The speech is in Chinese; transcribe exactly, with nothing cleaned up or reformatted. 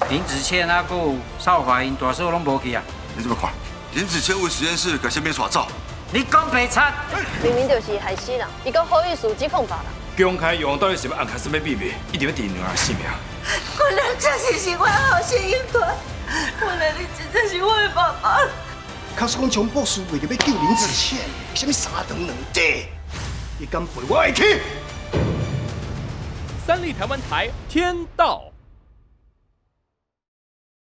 林子谦啊，佮邵华英大嫂拢无去啊。 你怎么看？林子谦为实验室甲身边耍走？ 你讲白贼！ 明明就是害死人，伊讲好意思指控别人。 公开用到底是要暗开什么秘密？一定要敌两人性命。 我娘真是是我好幸运团，我娘你真正是我的爸爸。 卡说讲从博士为着要救林子谦，什么三长两短，你敢陪我一起？ 三立台湾台天道。